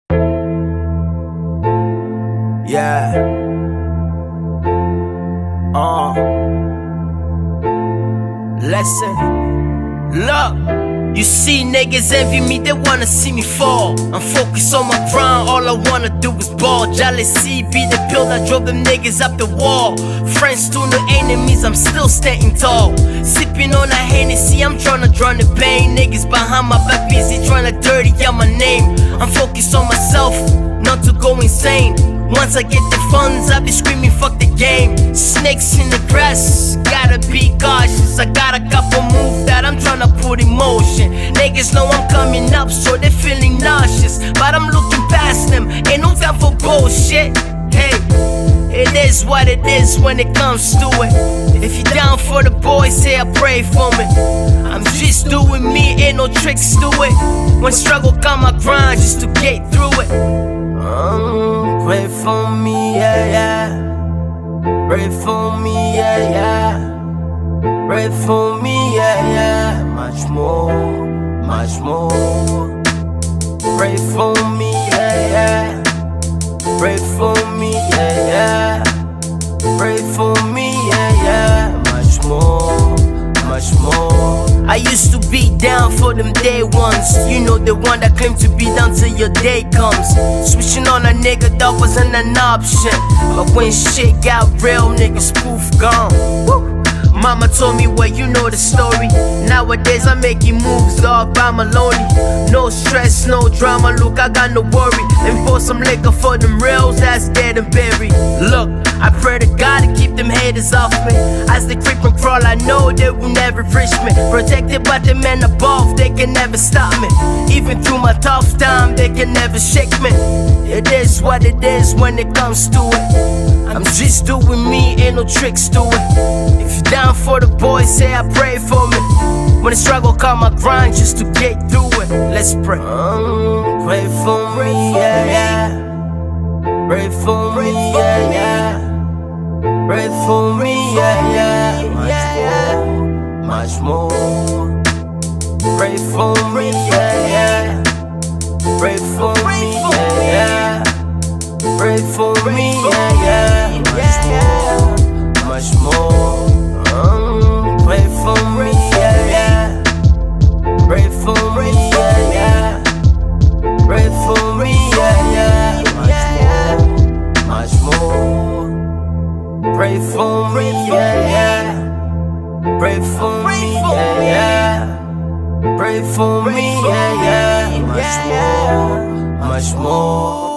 Yeah. Listen. Look. You see niggas envy me, they wanna see me fall. I'm focused on my grind, all I wanna do is ball. Jealousy be the pill that drove them niggas up the wall. Friends to no enemies, I'm still standing tall. Sipping on a Hennessy, I'm tryna drown the pain. Niggas behind my back busy tryna dirty out my name. I'm focused on myself, not to go insane. Once I get the funds, I be screaming fuck the game. Snakes in the grass, gotta be cautious. I got a couple moves that I'm tryna put in motion. Niggas know I'm coming up, so they're feeling nauseous. But I'm looking past them, ain't no time for bullshit. Hey, it is what it is when it comes to it. If you down for the boys, say I pray for me. I'm just doing me, ain't no tricks to it. When struggle come, I grind just to get through it. Pray for me, yeah, yeah. Pray for me, yeah, yeah. Pray for me, yeah, yeah. Much more, much more. Pray for me, yeah, yeah. Pray for me, yeah, yeah. Pray for me, yeah, yeah. Much more, much more. I used to be down for them day ones. You know, the one that claimed to be down till your day comes. Switching on a nigga, that wasn't an option. But when shit got real, niggas poof gone. Woo. Mama told me, well, you know the story. Nowadays I'm making moves all by my lonely. No stress, no drama, look, I got no worry. Let me pour some liquor for them rails that's dead and buried. Look, I pray to God to keep them haters off me. As they creep and crawl, I know they will never reach me. Protected by the men above, they can never stop me. Even through my tough time, they can never shake me. It is what it is when it comes to it. I'm just doing me, ain't no tricks to it. If you down for the boys, say I pray for me. When the struggle come, I grind just to get through it. Let's pray. Pray for me, yeah, yeah. Pray for me, yeah, yeah. Pray for me, yeah, yeah. Much more. Pray for me, yeah, yeah. Pray for me, yeah, yeah. Pray for me, yeah, yeah. Much more. Pray for me, yeah, yeah. Pray for me, yeah, yeah. Pray for me, yeah, yeah. Much more. Pray for me, yeah, yeah. Pray for me, yeah, yeah. Pray for me, yeah, yeah. Much more. Much more.